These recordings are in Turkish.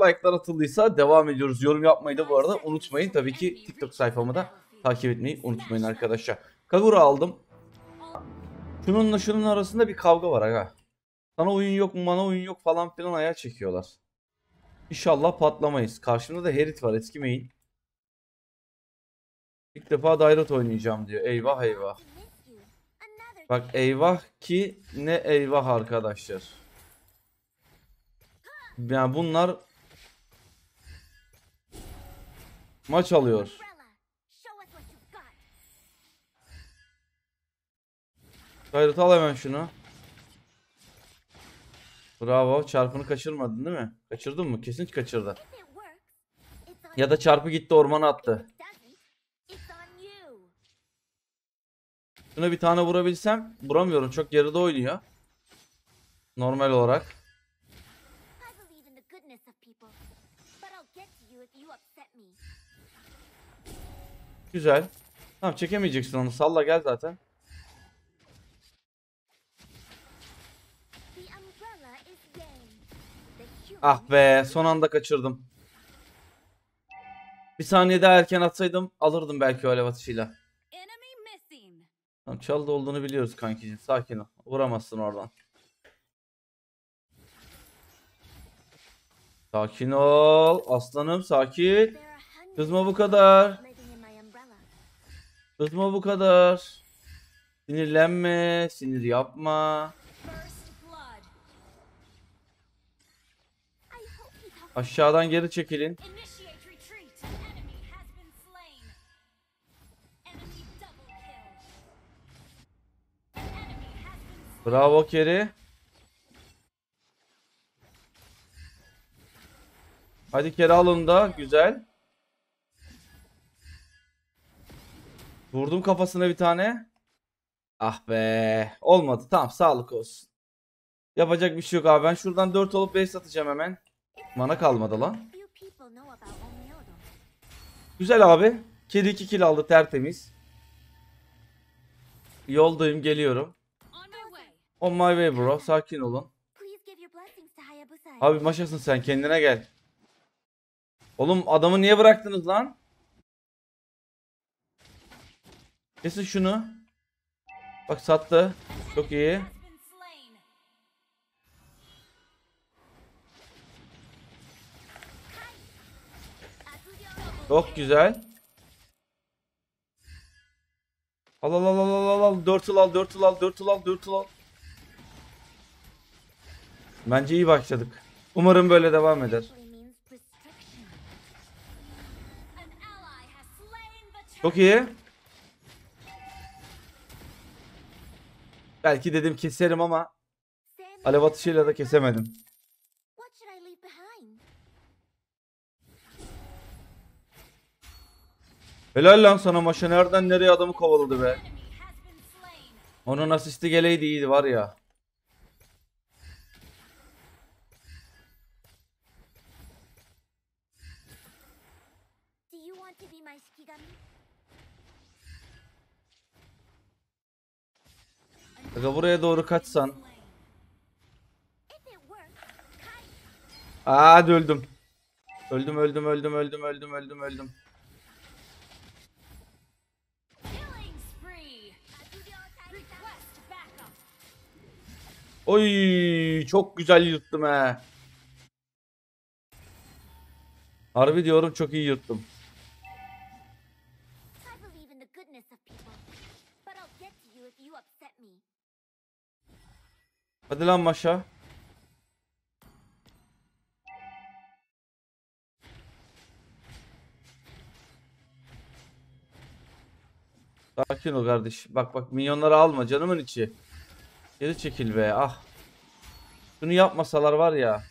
like'lar atıldıysa devam ediyoruz. Yorum yapmayı da bu arada unutmayın. Tabii ki TikTok sayfamı da takip etmeyi unutmayın arkadaşlar. Kagura aldım. Şununla şunun arasında bir kavga var aga. Sana oyun yok mu, bana oyun yok falan filan ayağa çekiyorlar. İnşallah patlamayız. Karşımda da Herit var, eski main. İlk defa Dairot oynayacağım diyor. Eyvah eyvah. Bak eyvah ki ne eyvah arkadaşlar. Yani bunlar maç alıyor. Dairot al hemen şunu. Bravo. Çarpını kaçırmadın değil mi? Kaçırdın mı? Kesin kaçırdı. Ya da çarpı gitti ormana attı. Şuna bir tane vurabilsem. Vuramıyorum. Çok geride oynuyor. Normal olarak. Güzel. Tamam, çekemeyeceksin onu. Salla gel zaten. Ah be, son anda kaçırdım. Bir saniye daha erken atsaydım alırdım belki o alev atışıyla. Tamam, çaldı olduğunu biliyoruz kankicim. Sakin ol. Vuramazsın oradan. Sakin ol. Aslanım sakin. Kızma bu kadar. Kızma bu kadar. Sinirlenme. Sinir yapma. Aşağıdan geri çekilin. Bravo Keri. Hadi Keri alın da. Güzel. Vurdum kafasına bir tane. Ah be. Olmadı. Tamam, sağlık olsun. Yapacak bir şey yok abi. Ben şuradan 4 olup 5 satacağım hemen. Mana kalmadı lan. Güzel abi. Kedi 2 kill aldı, tertemiz. Yoldayım, geliyorum. On my way bro. Sakin olun. Abi maşasın sen, kendine gel. Oğlum adamı niye bıraktınız lan? Kesin şunu. Bak sattı. Çok iyi. Çok güzel. Al al al al al al. 4 yıl al, 4 yıl al, 4 yıl al, 4 yıl al. Bence iyi başladık. Umarım böyle devam eder. Çok iyi. Belki dedim keserim ama alev atışıyla da kesemedim. Helal lan sana maşa, nereden nereye adamı kovaladı be. Onun asisti geleydi iyiydi var ya. Aga buraya doğru kaçsan. Aa, hadi öldüm. Öldüm öldüm öldüm öldüm öldüm öldüm öldüm. Oy, çok güzel yırttım he. Harbi diyorum, çok iyi yırttım. Hadi lan maşa. Sakin ol kardeş. Bak bak, minyonları alma canımın içi. Geri çekil be, ah. Şunu yapmasalar var ya.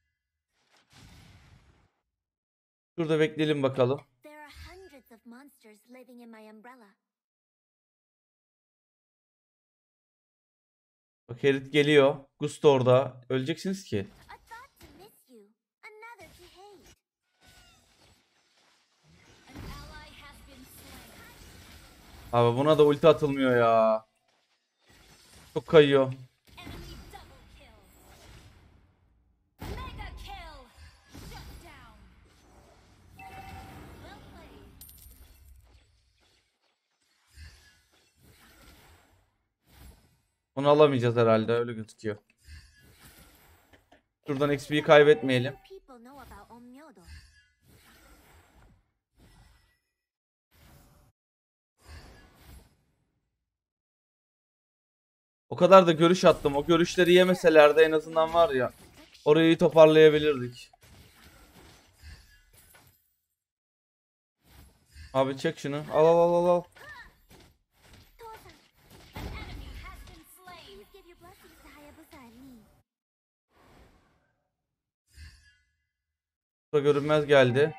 Şurada bekleyelim bakalım. Bak Herit geliyor. Gusto orada. Öleceksiniz ki. Abi buna da ulti atılmıyor ya. Çok kayıyor. Onu alamayacağız herhalde, öyle gözüküyor. Şuradan XP'yi kaybetmeyelim. O kadar da görüş attım. O görüşleri yemeselerdi en azından var ya. Orayı toparlayabilirdik. Abi çek şunu. Al al al al al. Burada görünmez geldi.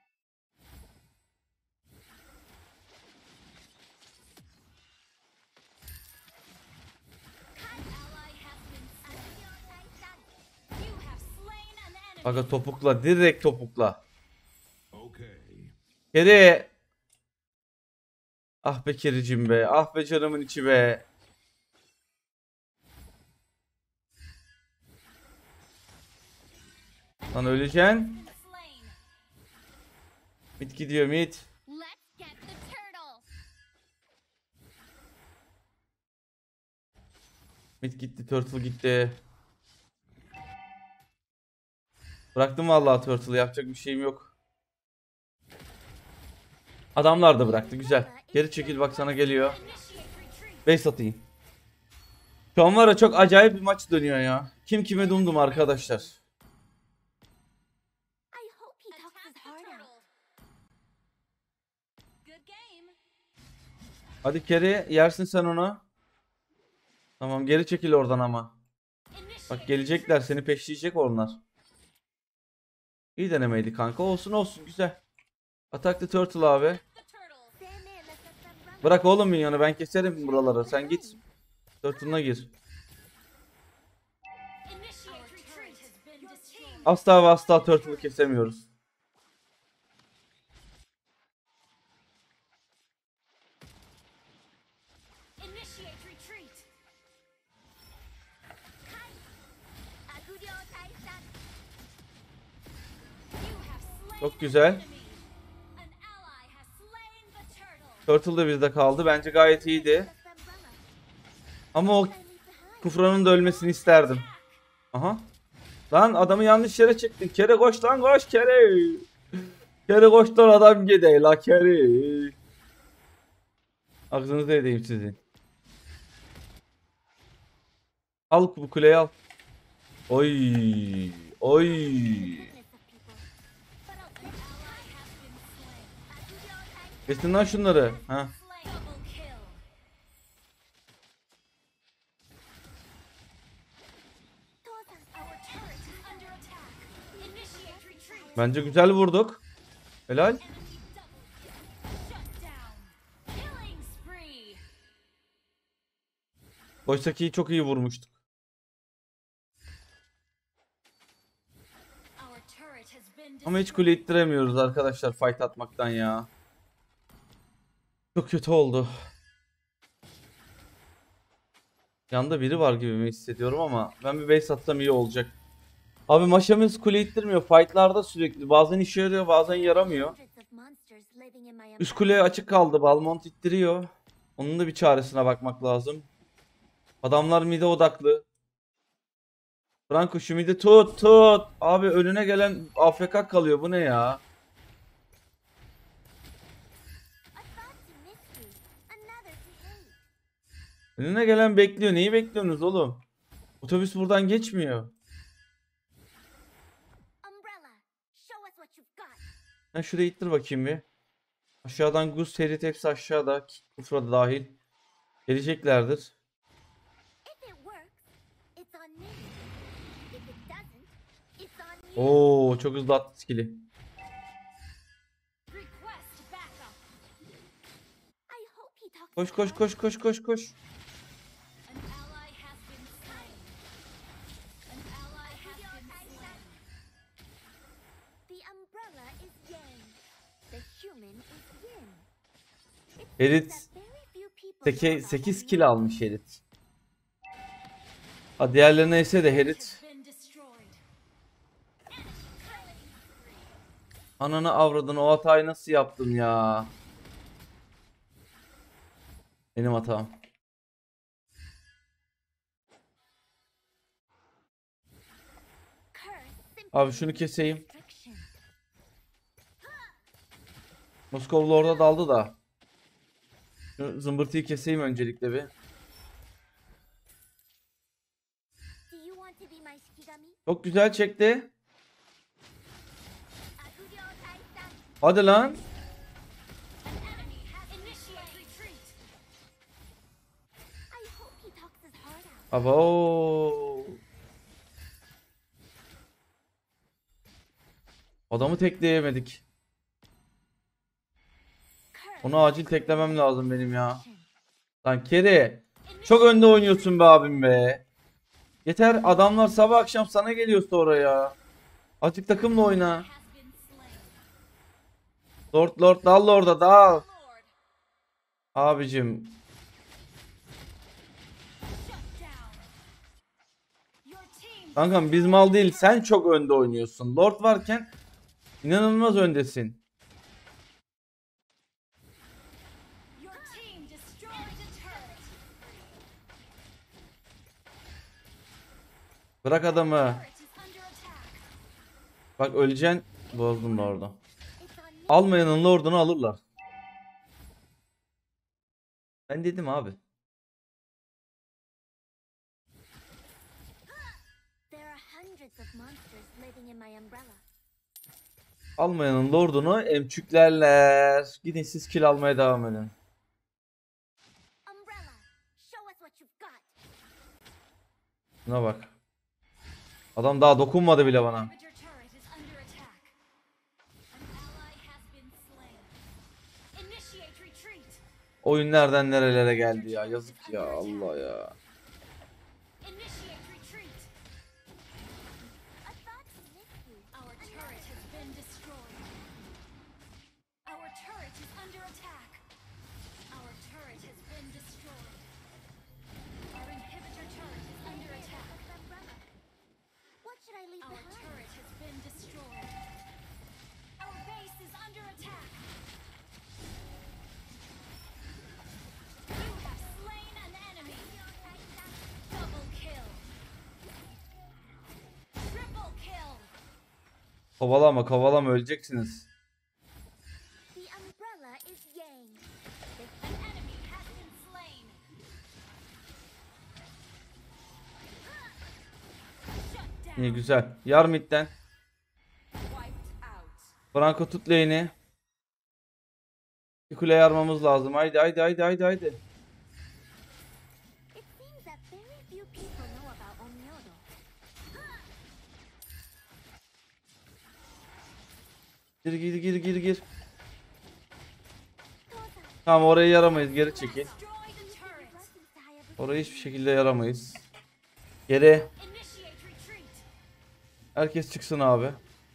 Aga topukla, direkt topukla. Kere. Ah be kericim be. Ah be canımın içi be. Lan öleceksin. Mit gidiyor mit. Mit gitti, turtle gitti. Bıraktım vallahi turtle'ı, yapacak bir şeyim yok. Adamlar da bıraktı, güzel. Geri çekil bak, sana geliyor. Base atayım. Şu an var ya, çok acayip bir maç dönüyor ya. Kim kime dumdum arkadaşlar. Hadi Kerry, yersin sen onu. Tamam, geri çekil oradan ama. Bak gelecekler, seni peşleyecek onlar. İyi denemeydi kanka, olsun olsun, güzel. Attack the turtle abi. Bırak oğlum minyonu, ben keserim buraları, sen git. Turtle'ına gir. Asla ve asla turtle'ı kesemiyoruz. Çok güzel. Turtle da bizde kaldı. Bence gayet iyiydi. Ama o Kufra'nın da ölmesini isterdim. Aha. Lan adamı yanlış yere çektin. Kere koş lan, koş Kere. Kere koş lan, adam gide la Kere. Ağzınızı edeyim sizin. Al bu kuleyi al. Oy. Oy. Kesin lan şunları. Ha. Bence güzel vurduk. Helal. Oysa çok iyi vurmuştuk. Ama hiç kule ittiremiyoruz arkadaşlar fight atmaktan ya. Çok kötü oldu. Yanında biri var gibi mi hissediyorum ama ben bir base atsam iyi olacak. Abi maşamız kule ittirmiyor. Fightlarda sürekli. Bazen işe yarıyor, bazen yaramıyor. Üst kule açık kaldı. Balmont ittiriyor. Onun da bir çaresine bakmak lazım. Adamlar mide odaklı. Franco şu midi tut tut. Abi önüne gelen AFK kalıyor. Bu ne ya? Önüne gelen bekliyor. Neyi bekliyorsunuz oğlum? Otobüs buradan geçmiyor. Ben şuraya ittir bakayım bir. Aşağıdan Gus, Herit hepsi aşağıda. Kufra da dahil. Geleceklerdir. Oo, çok hızlı attı skill'i. Koş koş koş koş koş koş. Herit 8 kill almış Herit. Ha, diğerleri neyse de Herit. Ananı avradın, o hatayı nasıl yaptım ya? Benim hatam. Abi şunu keseyim. Moskovlu orada daldı da. Şu zımbırtıyı keseyim öncelikle bir. Çok güzel çekti. Hadi lan. Abo. Adamı tekleyemedik. Onu acil teklemem lazım benim ya. Lan Keri. Çok önde oynuyorsun be abim be. Yeter, adamlar sabah akşam sana geliyor sonra ya. Azıcık takımla oyna. Lord dal orada dal. Abicim. Kankam biz mal değil, sen çok önde oynuyorsun. Lord varken inanılmaz öndesin. Bırak adamı. Bak öleceksin. Bozdum Lord'u. Almayanın Lord'unu alırlar. Ben dedim abi. Almayanın Lord'unu emçüklerler. Gidin siz kill almaya devam edin. Buna bak. Adam daha dokunmadı bile bana. Oyun nereden nerelere geldi ya. Yazık ya, Allah ya. Kovalama kovalama, öleceksiniz. İyi güzel. Yar midden. Franco tut lane'i. Bir kule yarmamız lazım. Haydi haydi haydi haydi haydi. Gir gir gir gir gir. Tamam, oraya yaramayız, geri çekil. Oraya hiçbir şekilde yaramayız. Geri. Herkes çıksın abi.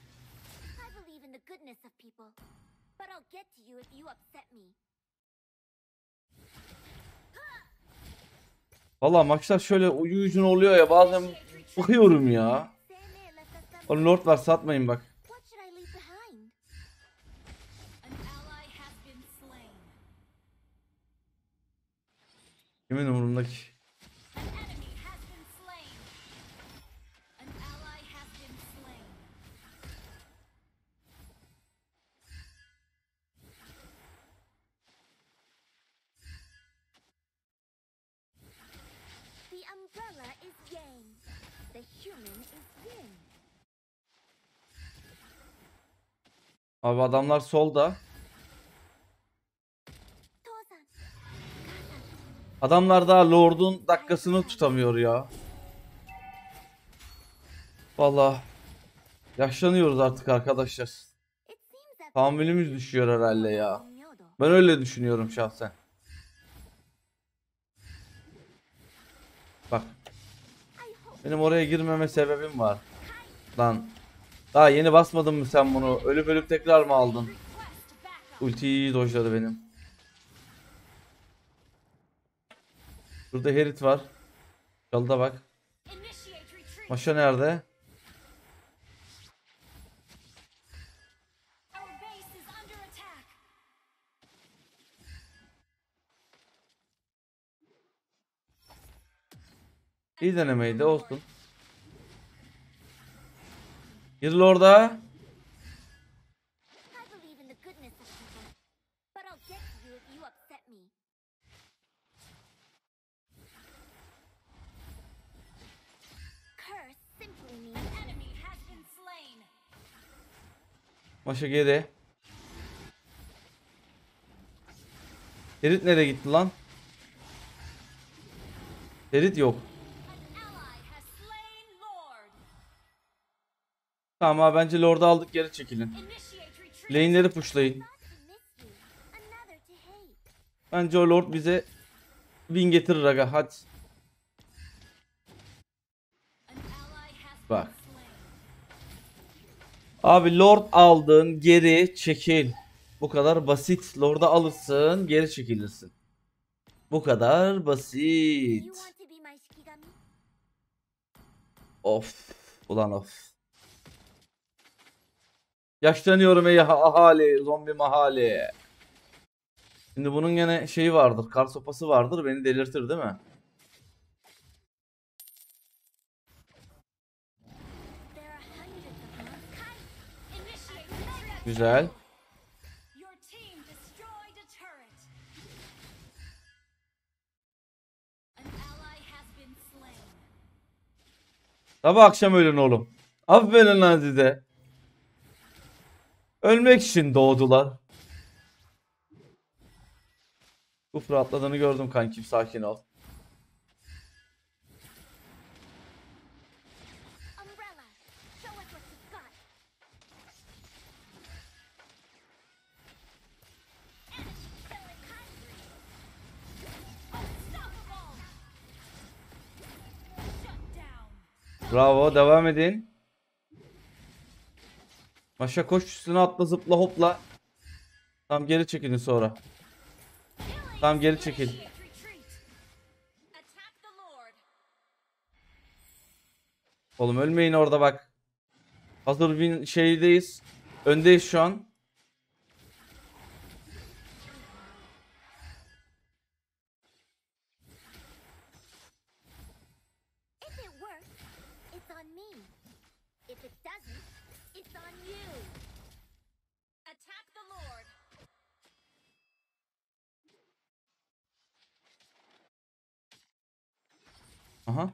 Vallahi maçlar şöyle uyuyucun oluyor ya, bazen bakıyorum ya. O Lord var, satmayın bak. Kimin umurumda ki? Abi adamlar solda. Adamlar daha Lord'un dakikasını tutamıyor ya. Vallahi yaşlanıyoruz artık arkadaşlar. Tahammülümüz düşüyor herhalde ya. Ben öyle düşünüyorum şahsen. Bak. Benim oraya girmeme sebebim var. Lan. Daha yeni basmadın mı sen bunu? Ölüp ölüp tekrar mı aldın? Ultiyi dojladı benim. Burada Herit var. Çalda bak. Maşa nerede? İyi denemeydi, olsun. Gir orada. I believe in the goodness of people, but I'll get to you if you upset me. Curse simply means an enemy has been slain. Maşa geri. Ferit nereye gitti lan? Ferit yok. An ally has slain Lord. Tamam abi, bence Lord'u aldık, geri çekilin. Initiate retreat. Lane'leri pushlayın. Thought to miss you, another to hate. Bence o Lord bize win getirir aga, hadi. An ally has Bak. been slain. Abi Lord aldın, geri çekil. Bu kadar basit. Lord'u alırsın, geri çekilirsin. Bu kadar You basit. want to be my Shikigami? Of. Ulan of. Yaşlanıyorum ey ahali. Zombi mahali. Şimdi bunun gene şeyi vardır. Kar sopası vardır. Beni delirtir değil mi? There are hundreds of them. Kite. Initiate retreat. Güzel. Your team destroyed a turret. An ally has been slain. Sabah akşam ölün oğlum. Aferin lan size. Ölmek için doğdular. Kufra atladığını gördüm kankim, sakin ol. Umbrella, show us what you've got. Enemy killing hungry. Unstoppable. Shut down. Bravo, devam edin. Maşa koş, üstüne atla, zıpla, hopla. Tam geri çekilin sonra. Tam geri çekil. Initiate retreat. Attack the Lord. Oğlum ölmeyin orada bak. Hazır bir şeydeyiz. Öndeyiz şu an. If it works, it's on me. If it doesn't, it's on you. Attack the Lord. Aha.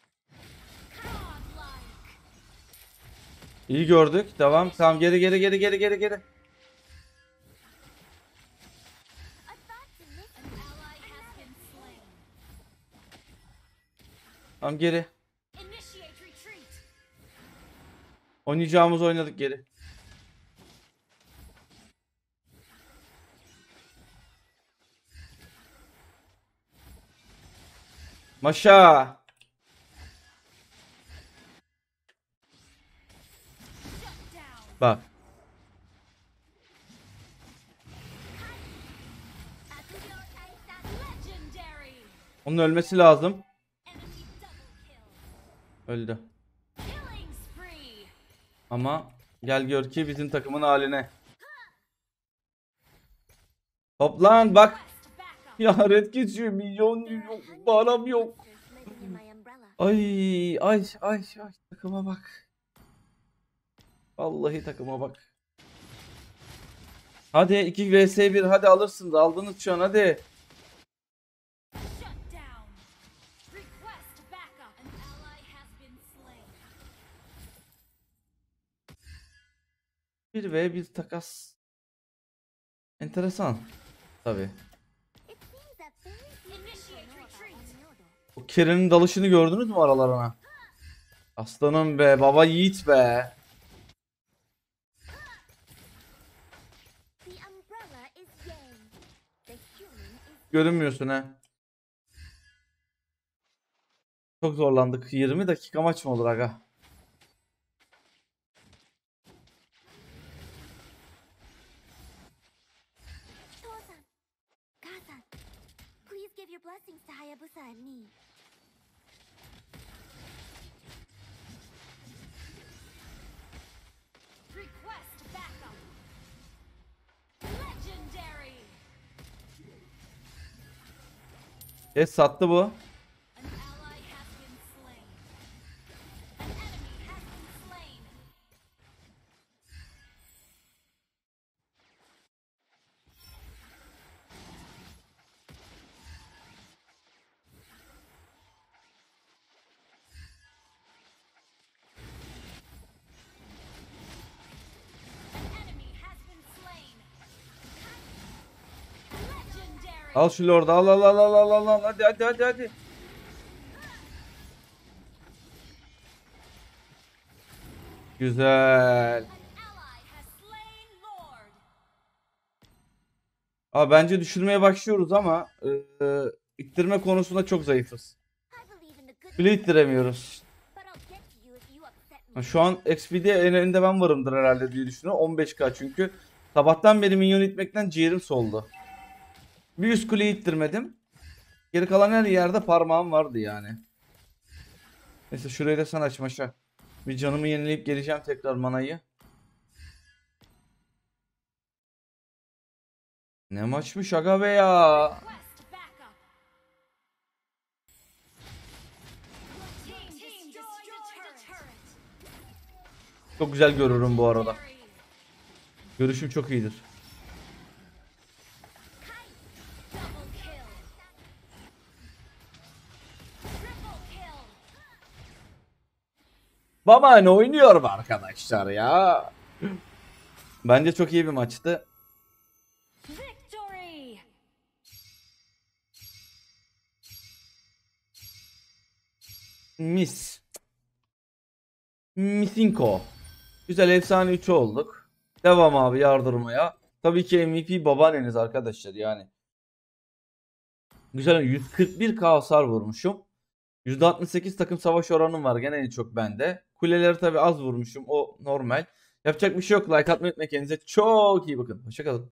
Godlike. İyi gördük. Devam. Tamam, geri geri geri geri geri geri. A thought to miss an ally has been slain. Tamam, geri. Initiate retreat. Oynayacağımız oynadık, geri. Maşa. Shut down. Bak. Akugyo Taisa legendary. Onun ölmesi lazım. Enemy double kill. Öldü. Killing spree. Ama gel gör ki bizim takımın haline. Toplan bak. Quest backup. Ya red geçiyor. Milyon yok. Param yok. Living in my umbrella. Ay ay ay ay, takıma bak. Vallahi takıma bak. Hadi 2 vs 1, hadi alırsınız. Aldınız şu an, hadi. Shut down. Request backup. An ally has been slain. 1 ve 1 takas. Enteresan. Tabi. It seems that very few people Initiate know about retreat. Onmyodo. O Keren'in dalışını gördünüz mü aralarına? Aslanım be, baba yiğit be. The umbrella is Yang. The human is Görünmüyorsun ha. Çok zorlandık. 20 dakika maç mı olur aga? Tosan. Kasan. Please give your blessings to Hayabusa and me. Request backup. Legendary. Sattı bu. An ally has been slain. An enemy has been slain. Al şu lordu, al al al al al al al. Hadi hadi hadi hadi. Güzel. Ally has slain Lord. Abi bence düşürmeye başlıyoruz ama ittirme konusunda çok zayıfız. I believe in the good, Bile ittiremiyoruz. but I'll get to you if you upset me. Şu an XP'de en önde ben varımdır herhalde diye düşünüyorum. 15k çünkü. Sabahtan beri minyon itmekten ciğerim soldu. Bir üst kuleyi ittirmedim. Geri kalan her yerde parmağım vardı yani. Neyse şurayı da sen aç maşa. Bir canımı yenileyip geleceğim tekrar manayı. Ne maçmış aga be ya. Quest backup. Team destroyed a turret. Çok güzel görürüm bu arada. Görüşüm çok iyidir. Double kill. Triple kill. Baba ne oynuyorum arkadaşlar ya. Bence çok iyi bir maçtı. Victory. Mis. Misinko. Güzel efsane 3 olduk. Devam abi yardırmaya. Tabii ki MVP babaanneniz arkadaşlar yani. Güzel 141k hasar vurmuşum. %68 takım savaş oranım var gene en çok bende. Kuleleri tabii az vurmuşum o normal. Yapacak bir şey yok. Like atmayı unutmayın, kendinize çok iyi bakın. Hoşçakalın.